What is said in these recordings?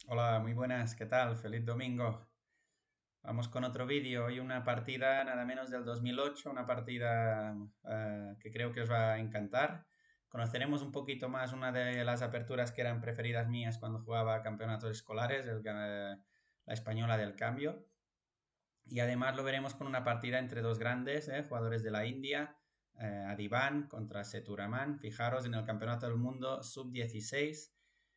Hola, muy buenas, ¿qué tal? Feliz domingo. Vamos con otro vídeo. Hoy una partida nada menos del 2008, una partida que creo que os va a encantar. Conoceremos un poquito más una de las aperturas que eran preferidas mías cuando jugaba a campeonatos escolares, la española del cambio. Y además lo veremos con una partida entre dos grandes, jugadores de la India, Adiban contra Seturaman. Fijaros en el Campeonato del Mundo Sub-16.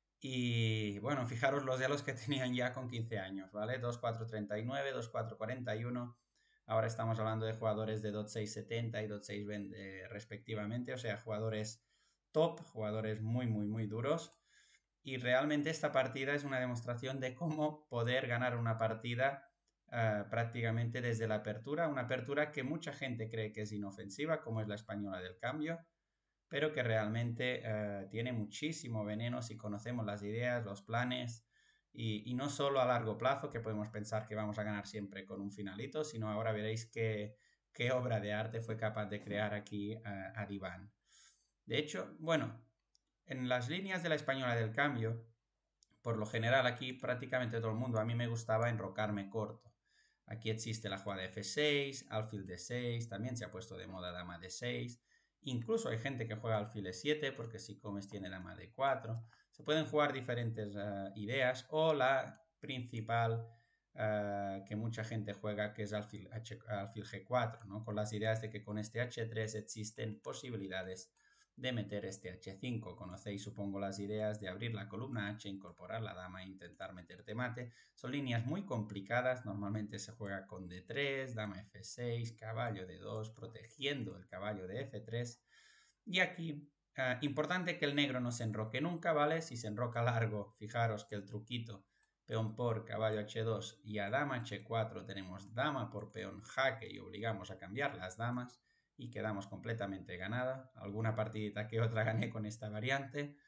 Y bueno, fijaros los de los que tenían ya con 15 años, ¿vale? 2-4-39, 2-4-41. Ahora estamos hablando de jugadores de 2-6-70 y 2-6-20 respectivamente, o sea, jugadores top, jugadores muy, muy, muy duros. Y realmente esta partida es una demostración de cómo poder ganar una partida prácticamente desde la apertura, una apertura que mucha gente cree que es inofensiva, como es la española del cambio, pero que realmente tiene muchísimo veneno si conocemos las ideas, los planes, y no solo a largo plazo, que podemos pensar que vamos a ganar siempre con un finalito, sino ahora veréis qué obra de arte fue capaz de crear aquí Adiván. De hecho, bueno, en las líneas de la española del cambio, por lo general aquí prácticamente todo el mundo, a mí me gustaba enrocarme corto. Aquí existe la jugada de F6, alfil D6, también se ha puesto de moda dama D6. Incluso hay gente que juega alfil E7 porque si comes tiene dama D4. Se pueden jugar diferentes ideas o la principal que mucha gente juega que es alfil G4, ¿no? Con las ideas de que con este H3 existen posibilidades de meter este H5. Conocéis, supongo, las ideas de abrir la columna H, incorporar la dama e intentar meterte mate. Son líneas muy complicadas, normalmente se juega con D3, dama F6, caballo D2, protegiendo el caballo de F3. Y aquí, importante que el negro no se enroque nunca, ¿vale? Si se enroca largo, fijaros que el truquito, peón por caballo H2 y a dama H4 tenemos dama por peón jaque y obligamos a cambiar las damas y quedamos completamente ganada. Alguna partidita que otra gané con esta variante.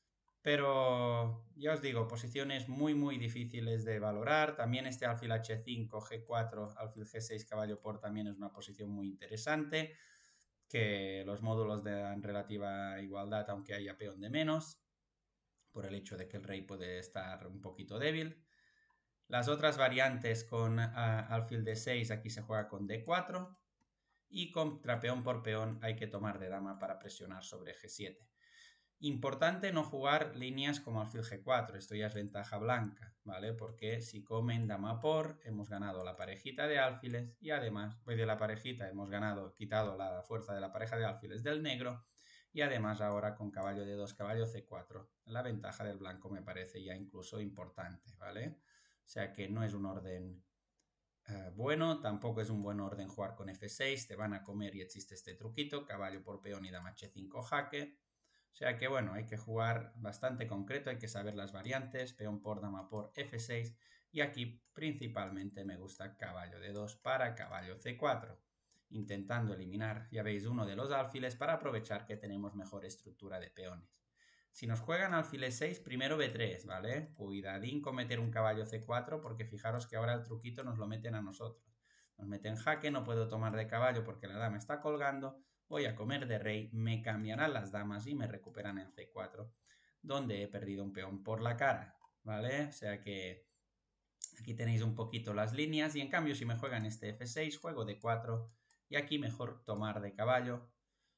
Pero ya os digo, posiciones muy muy difíciles de valorar. También este alfil H5, G4, alfil G6, caballo por también es una posición muy interesante. Que los módulos dan relativa igualdad aunque haya peón de menos. Por el hecho de que el rey puede estar un poquito débil. Las otras variantes con alfil D6 aquí se juega con D4. Y contra peón por peón hay que tomar de dama para presionar sobre G7. Importante no jugar líneas como alfil G4, esto ya es ventaja blanca, ¿vale? Porque si comen dama por, hemos ganado la parejita de alfiles y además, pues de la parejita hemos ganado, quitado la fuerza de la pareja de alfiles del negro y además ahora con caballo de 2, caballo C4, la ventaja del blanco me parece ya incluso importante, ¿vale? O sea que no es un orden bueno, tampoco es un buen orden jugar con F6, te van a comer y existe este truquito, caballo por peón y dama H5 jaque. O sea que bueno, hay que jugar bastante concreto, hay que saber las variantes, peón por dama por F6 y aquí principalmente me gusta caballo de 2 para caballo C4, intentando eliminar, ya veis, uno de los alfiles para aprovechar que tenemos mejor estructura de peones. Si nos juegan alfil E6, primero B3, ¿vale? Cuidadín con meter un caballo C4 porque fijaros que ahora el truquito nos lo meten a nosotros. Nos meten jaque, no puedo tomar de caballo porque la dama está colgando, voy a comer de rey, me cambiarán las damas y me recuperan en C4, donde he perdido un peón por la cara, ¿vale? O sea que aquí tenéis un poquito las líneas y en cambio si me juegan este F6, juego D4 y aquí mejor tomar de caballo,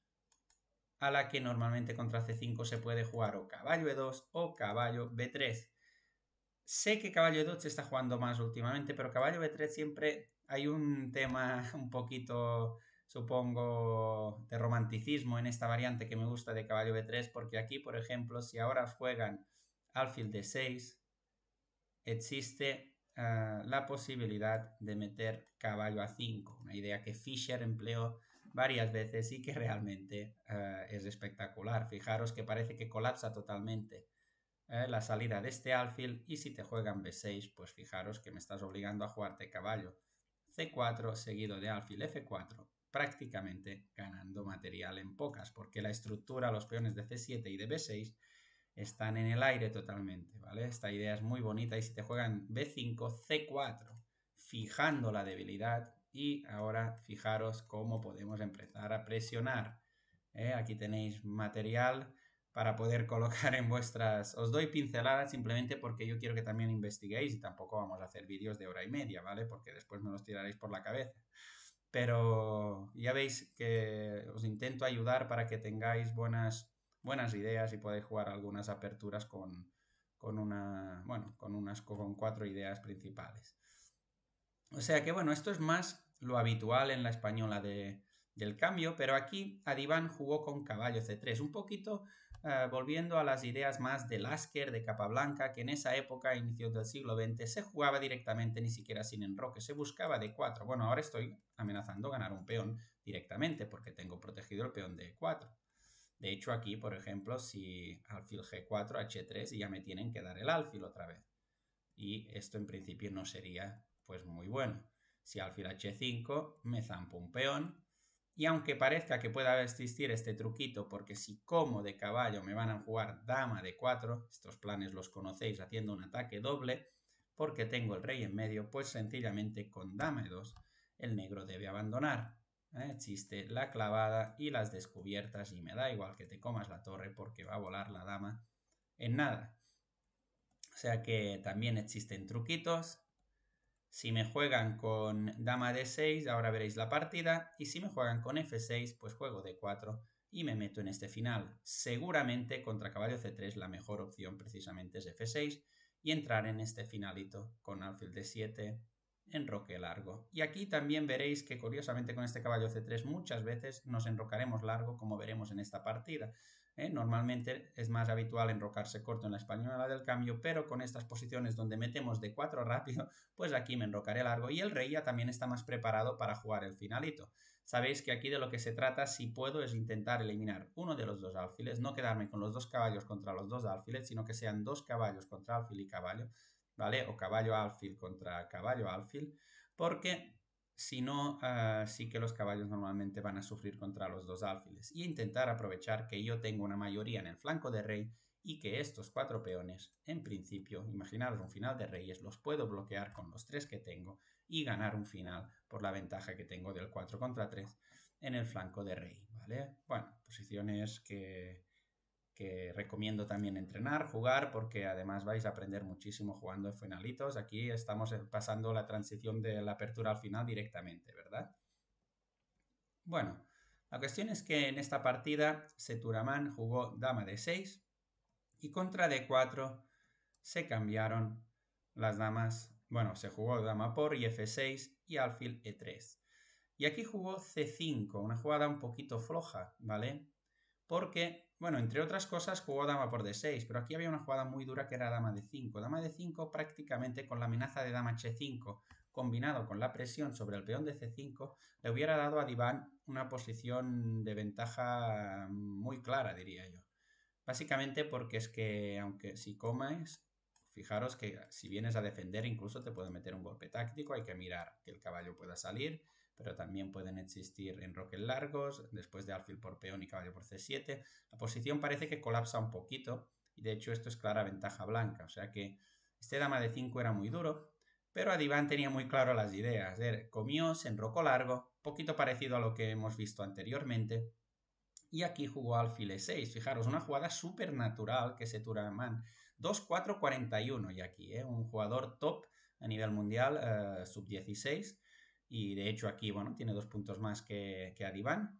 a la que normalmente contra C5 se puede jugar o caballo E2 o caballo B3. Sé que caballo E2 se está jugando más últimamente, pero caballo B3 siempre hay un tema un poquito, supongo, de romanticismo en esta variante que me gusta de caballo B3, porque aquí, por ejemplo, si ahora juegan alfil D6, existe la posibilidad de meter caballo A5, una idea que Fischer empleó varias veces y que realmente es espectacular. Fijaros que parece que colapsa totalmente la salida de este alfil y si te juegan B6, pues fijaros que me estás obligando a jugarte caballo C4 seguido de alfil F4, prácticamente ganando material en pocas, porque la estructura, los peones de C7 y de B6 están en el aire totalmente, ¿vale? Esta idea es muy bonita y si te juegan B5, C4, fijando la debilidad y ahora fijaros cómo podemos empezar a presionar. Aquí tenéis material para poder colocar en vuestras... Os doy pinceladas simplemente porque yo quiero que también investiguéis y tampoco vamos a hacer vídeos de hora y media, ¿vale? Porque después me los tiraréis por la cabeza. Pero ya veis que os intento ayudar para que tengáis buenas ideas y podáis jugar algunas aperturas con 4 ideas principales. O sea que bueno, esto es más lo habitual en la española del cambio, pero aquí Adiván jugó con caballo C3, un poquito volviendo a las ideas más de Lasker, de Capablanca, que en esa época, a inicios del siglo XX, se jugaba directamente, ni siquiera sin enroque, se buscaba D4. Bueno, ahora estoy amenazando ganar un peón directamente porque tengo protegido el peón de E4. De hecho, aquí, por ejemplo, si alfil G4, H3, ya me tienen que dar el alfil otra vez. Y esto en principio no sería pues muy bueno. Si alfil H5 me zampo un peón, y aunque parezca que pueda existir este truquito, porque si como de caballo me van a jugar dama de 4, estos planes los conocéis haciendo un ataque doble, porque tengo el rey en medio, pues sencillamente con dama de 2 el negro debe abandonar. Existe la clavada y las descubiertas y me da igual que te comas la torre porque va a volar la dama en nada. O sea que también existen truquitos. Si me juegan con dama d6, ahora veréis la partida. Y si me juegan con f6, pues juego d4 y me meto en este final. Seguramente contra caballo c3 la mejor opción precisamente es f6 y entrar en este finalito con alfil d7, enroque largo. Y aquí también veréis que curiosamente con este caballo c3 muchas veces nos enrocaremos largo, como veremos en esta partida. Normalmente es más habitual enrocarse corto en la española del cambio, pero con estas posiciones donde metemos de 4 rápido, pues aquí me enrocaré largo y el rey ya también está más preparado para jugar el finalito. Sabéis que aquí de lo que se trata, si puedo, es intentar eliminar uno de los dos alfiles, no quedarme con los dos caballos contra los dos alfiles, sino que sean dos caballos contra alfil y caballo, ¿vale? O caballo alfil contra caballo alfil, porque si no, sí que los caballos normalmente van a sufrir contra los dos alfiles. Y intentar aprovechar que yo tengo una mayoría en el flanco de rey y que estos 4 peones, en principio, imaginaros un final de reyes, los puedo bloquear con los 3 que tengo y ganar un final por la ventaja que tengo del 4 contra 3 en el flanco de rey, ¿vale? Bueno, posiciones que recomiendo también entrenar, jugar, porque además vais a aprender muchísimo jugando en finalitos. Aquí estamos pasando la transición de la apertura al final directamente, ¿verdad? Bueno, la cuestión es que en esta partida Seturaman jugó dama de 6 y contra d4 se cambiaron las damas. Bueno, se jugó dama por y f6 y alfil e3. Y aquí jugó c5, una jugada un poquito floja, ¿vale? Porque, bueno, entre otras cosas jugó dama por d6, pero aquí había una jugada muy dura que era dama de 5. Dama de 5 prácticamente con la amenaza de dama h5 combinado con la presión sobre el peón de c5 le hubiera dado a Diván una posición de ventaja muy clara, diría yo. Básicamente porque es que, aunque si comes, fijaros que si vienes a defender incluso te puede meter un golpe táctico, hay que mirar que el caballo pueda salir, pero también pueden existir enroques largos, después de alfil por peón y caballo por c7. La posición parece que colapsa un poquito, y de hecho esto es clara ventaja blanca, o sea que este dama de 5 era muy duro, pero Adiván tenía muy claro las ideas, comió, se enrocó largo, poquito parecido a lo que hemos visto anteriormente, y aquí jugó alfil e6. Fijaros, una jugada súper natural que Seturaman. 2-4-41 y aquí, un jugador top a nivel mundial, sub-16. Y de hecho aquí, bueno, tiene 2 puntos más que Adiván.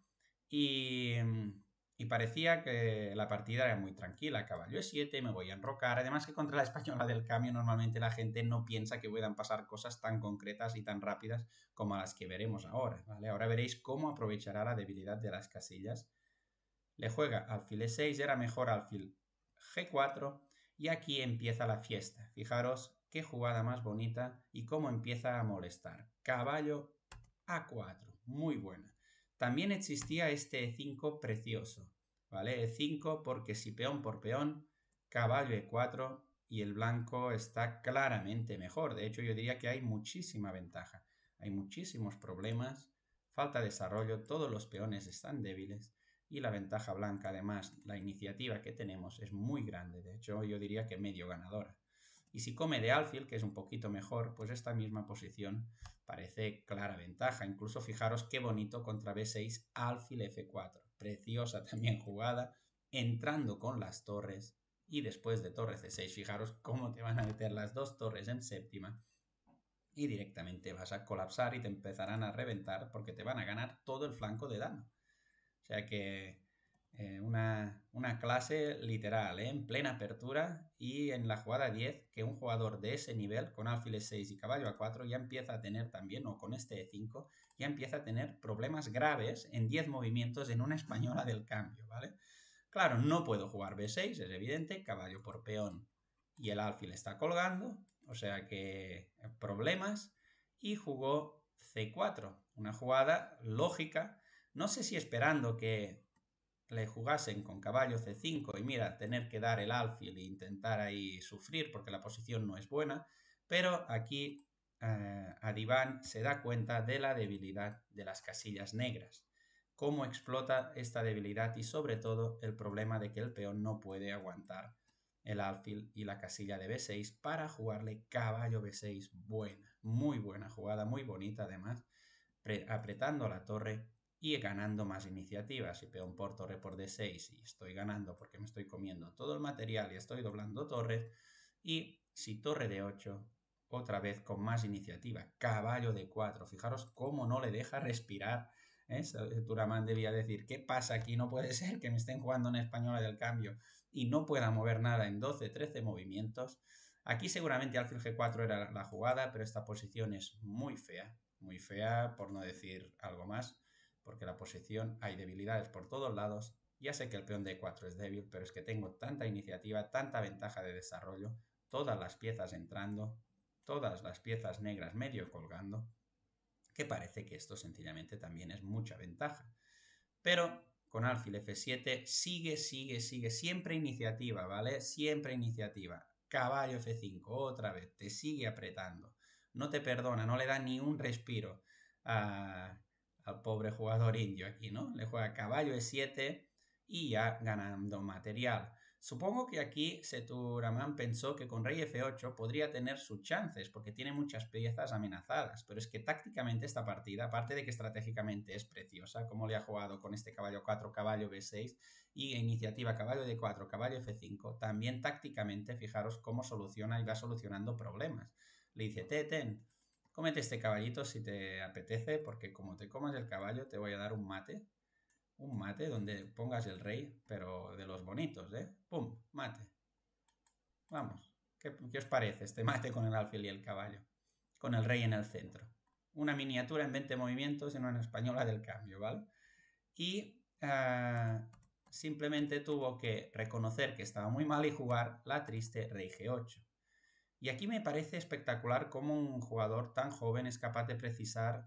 Y parecía que la partida era muy tranquila. Caballo e7, me voy a enrocar. Además que contra la española del cambio normalmente la gente no piensa que puedan pasar cosas tan concretas y tan rápidas como las que veremos ahora, ¿vale? Ahora veréis cómo aprovechará la debilidad de las casillas. Le juega alfil e6, era mejor alfil g4 y aquí empieza la fiesta. Fijaros qué jugada más bonita y cómo empieza a molestar. Caballo a4, muy buena. También existía este e5 precioso, ¿vale? E5 porque si peón por peón, caballo e4 y el blanco está claramente mejor. De hecho, yo diría que hay muchísima ventaja. Hay muchísimos problemas, falta de desarrollo, todos los peones están débiles y la ventaja blanca, además, la iniciativa que tenemos es muy grande. De hecho, yo diría que medio ganadora. Y si come de alfil, que es un poquito mejor, pues esta misma posición parece clara ventaja. Incluso fijaros qué bonito contra b6 alfil f4. Preciosa también jugada. entrando con las torres y después de torre C6, fijaros cómo te van a meter las dos torres en séptima y directamente vas a colapsar y te empezarán a reventar porque te van a ganar todo el flanco de dama. O sea que una clase literal, en plena apertura y en la jugada 10, que un jugador de ese nivel, con alfil E6 y caballo A4, ya empieza a tener también, o con este E5, ya empieza a tener problemas graves en 10 movimientos en una española del cambio, ¿vale? Claro, no puedo jugar B6, es evidente, caballo por peón y el alfil está colgando, o sea que problemas, y jugó C4, una jugada lógica, no sé si esperando que le jugasen con caballo C5 y mira, tener que dar el alfil e intentar ahí sufrir porque la posición no es buena, pero aquí Adiván se da cuenta de la debilidad de las casillas negras, cómo explota esta debilidad y sobre todo el problema de que el peón no puede aguantar el alfil y la casilla de B6 para jugarle caballo B6 buena, muy buena jugada, muy bonita además, apretando la torre y ganando más iniciativas. Si peón por torre por D6 y estoy ganando porque me estoy comiendo todo el material y estoy doblando torres. Y si torre D8, otra vez con más iniciativa, caballo D4. Fijaros cómo no le deja respirar. Turamán debía decir, ¿qué pasa aquí? No puede ser que me estén jugando en española del cambio y no pueda mover nada en 12, 13 movimientos. Aquí seguramente alfil G4 era la jugada, pero esta posición es muy fea por no decir algo más, porque la posición hay debilidades por todos lados. Ya sé que el peón D4 es débil, pero es que tengo tanta iniciativa, tanta ventaja de desarrollo, todas las piezas entrando, todas las piezas negras medio colgando, que parece que esto sencillamente también es mucha ventaja. Pero con alfil F7 sigue, siempre iniciativa, ¿vale? Siempre iniciativa. Caballo F5, otra vez, te sigue apretando. No te perdona, no le da ni un respiro al pobre jugador indio aquí, ¿no? Le juega caballo E7 y ya ganando material. Supongo que aquí Seturaman pensó que con rey F8 podría tener sus chances, porque tiene muchas piezas amenazadas, pero es que tácticamente esta partida, aparte de que estratégicamente es preciosa, como le ha jugado con este caballo 4, caballo B6 y iniciativa caballo D4, caballo F5, también tácticamente fijaros cómo soluciona y va solucionando problemas. Le dice, ten, cómete este caballito si te apetece, porque como te comas el caballo te voy a dar un mate donde pongas el rey, pero de los bonitos, ¿eh? ¡Pum! Mate. Vamos. ¿Qué os parece este mate con el alfil y el caballo? Con el rey en el centro. Una miniatura en 20 movimientos en una española del cambio, ¿vale? Y simplemente tuvo que reconocer que estaba muy mal y jugar la triste rey G8. Y aquí me parece espectacular cómo un jugador tan joven es capaz de precisar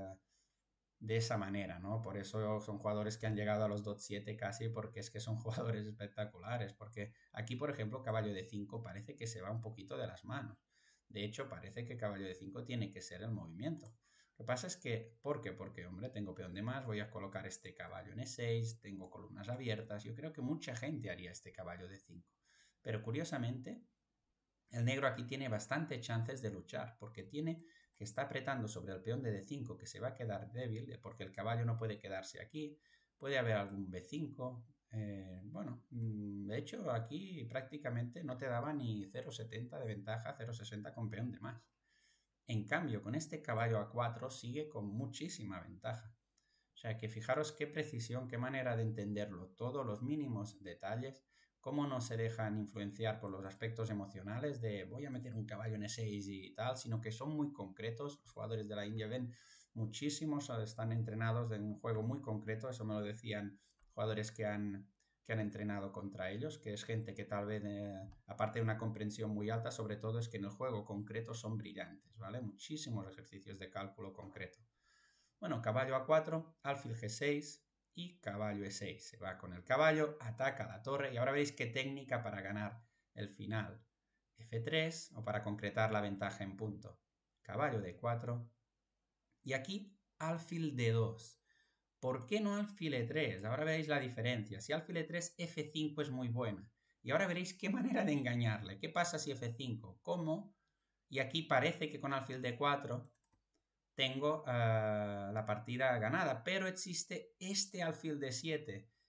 de esa manera, ¿no? Por eso son jugadores que han llegado a los DOT7 casi, porque es que son jugadores espectaculares, porque aquí, por ejemplo, caballo de 5 parece que se va un poquito de las manos. De hecho, parece que caballo de 5 tiene que ser el movimiento. Lo que pasa es que, ¿por qué? Porque, hombre, tengo peón de más, voy a colocar este caballo en E6, tengo columnas abiertas, yo creo que mucha gente haría este caballo de 5. Pero curiosamente, el negro aquí tiene bastante chances de luchar, porque tiene que está apretando sobre el peón de D5, que se va a quedar débil, porque el caballo no puede quedarse aquí, puede haber algún B5, bueno, de hecho aquí prácticamente no te daba ni 0,70 de ventaja, 0,60 con peón de más. En cambio, con este caballo A4 sigue con muchísima ventaja. O sea que fijaros qué precisión, qué manera de entenderlo, todos los mínimos detalles, cómo no se dejan influenciar por los aspectos emocionales de voy a meter un caballo en E6 y tal, sino que son muy concretos. Los jugadores de la India ven muchísimos, están entrenados en un juego muy concreto, eso me lo decían jugadores que han entrenado contra ellos, que es gente que tal vez, aparte de una comprensión muy alta, sobre todo es que en el juego concreto son brillantes, ¿vale? Muchísimos ejercicios de cálculo concreto. Bueno, caballo A4, alfil G6 y caballo E6. Se va con el caballo, ataca la torre y ahora veréis qué técnica para ganar el final. F3 o para concretar la ventaja en punto. Caballo D4 y aquí alfil D2. ¿Por qué no alfil E3? Ahora veréis la diferencia. Si alfil E3, F5 es muy buena. Y ahora veréis qué manera de engañarle. ¿Qué pasa si F5? ¿Cómo? Y aquí parece que con alfil D4 tengo la partida ganada, pero existe este alfil D7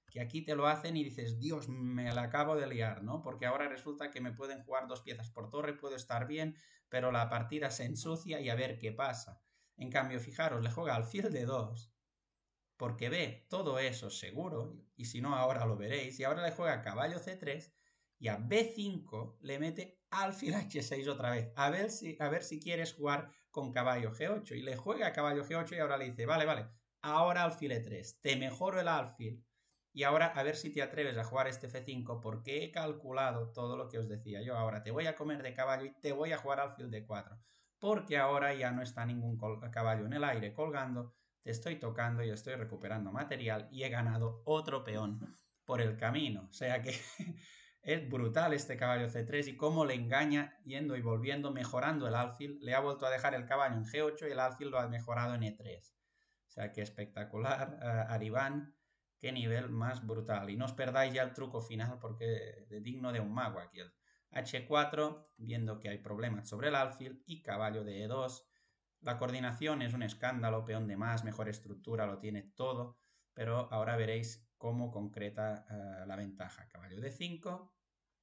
que aquí te lo hacen y dices, Dios, me la acabo de liar, ¿no? Porque ahora resulta que me pueden jugar 2 piezas por torre, puedo estar bien, pero la partida se ensucia y a ver qué pasa. En cambio, fijaros, le juega alfil de 2, porque ve todo eso seguro, y si no ahora lo veréis, y ahora le juega caballo C3 y a B5 le mete alfil H6 otra vez, a ver si quieres jugar con caballo G8, y le juega caballo G8 y ahora le dice, vale, vale, ahora alfil E3, te mejoro el alfil, y ahora a ver si te atreves a jugar este F5 porque he calculado todo lo que os decía yo, ahora te voy a comer de caballo y te voy a jugar alfil D4, porque ahora ya no está ningún caballo en el aire colgando, te estoy tocando y estoy recuperando material y he ganado otro peón por el camino. O sea que es brutal este caballo C3 y cómo le engaña yendo y volviendo, mejorando el alfil. Le ha vuelto a dejar el caballo en G8 y el alfil lo ha mejorado en E3. O sea que espectacular, Aribán. Qué nivel más brutal. Y no os perdáis ya el truco final porque es digno de un mago aquí. El H4, viendo que hay problemas sobre el alfil, y caballo de E2. La coordinación es un escándalo, peón de más, mejor estructura, lo tiene todo, pero ahora veréis cómo concreta la ventaja. Caballo de 5,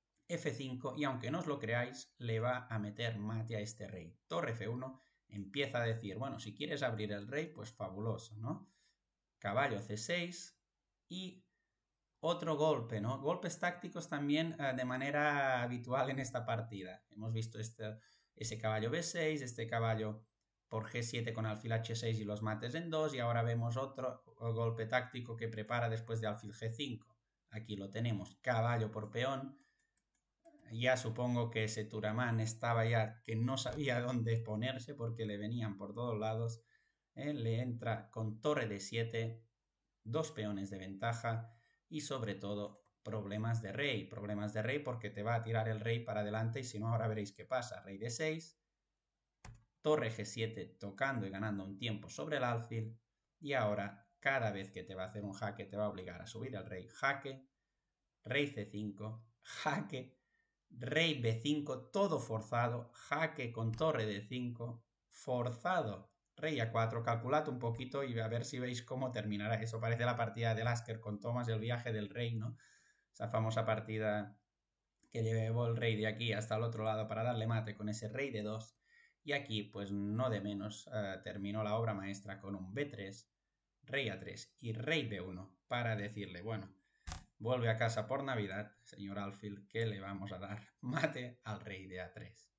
F5, y aunque no os lo creáis, le va a meter mate a este rey. Torre F1, empieza a decir, bueno, si quieres abrir el rey, pues fabuloso, ¿no? Caballo C6 y otro golpe, ¿no? Golpes tácticos también de manera habitual en esta partida. Hemos visto ese caballo B6, este caballo por G7 con alfil H6 y los mates en 2, y ahora vemos otro golpe táctico que prepara después de alfil G5. Aquí lo tenemos, caballo por peón. Ya supongo que ese Turamán estaba ya que no sabía dónde ponerse porque le venían por todos lados. Le entra con torre de 7, 2 peones de ventaja y sobre todo problemas de rey porque te va a tirar el rey para adelante y si no ahora veréis qué pasa. Rey de 6, torre G7 tocando y ganando un tiempo sobre el alfil, y ahora cada vez que te va a hacer un jaque te va a obligar a subir el rey, jaque, rey C5, jaque, rey B5, todo forzado, jaque con torre D5, forzado, rey A4, calculad un poquito y a ver si veis cómo terminará eso. Parece la partida de Lasker con Thomas, el viaje del rey, ¿no? Esa famosa partida que llevó el rey de aquí hasta el otro lado para darle mate con ese rey de 2. Y aquí, pues no de menos, terminó la obra maestra con un B3, rey A3 y rey B1 para decirle, bueno, vuelve a casa por Navidad, señor Alfil, que le vamos a dar mate al rey de A3.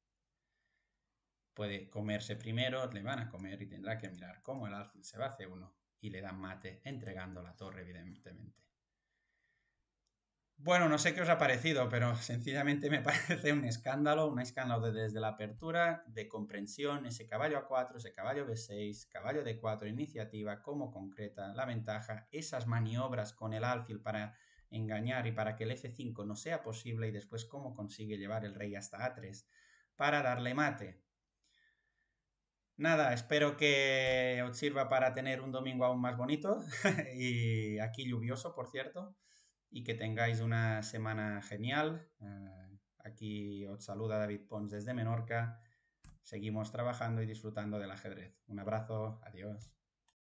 Puede comerse primero, le van a comer y tendrá que mirar cómo el Alfil se va a C1 y le dan mate entregando la torre, evidentemente. Bueno, no sé qué os ha parecido, pero sencillamente me parece un escándalo desde la apertura, de comprensión, ese caballo A4, ese caballo B6, caballo D4, iniciativa, cómo concreta la ventaja, esas maniobras con el alfil para engañar y para que el F5 no sea posible y después cómo consigue llevar el rey hasta A3 para darle mate. Nada, espero que os sirva para tener un domingo aún más bonito y aquí lluvioso, por cierto, y que tengáis una semana genial. Aquí os saluda David Pons desde Menorca. Seguimos trabajando y disfrutando del ajedrez. Un abrazo, adiós.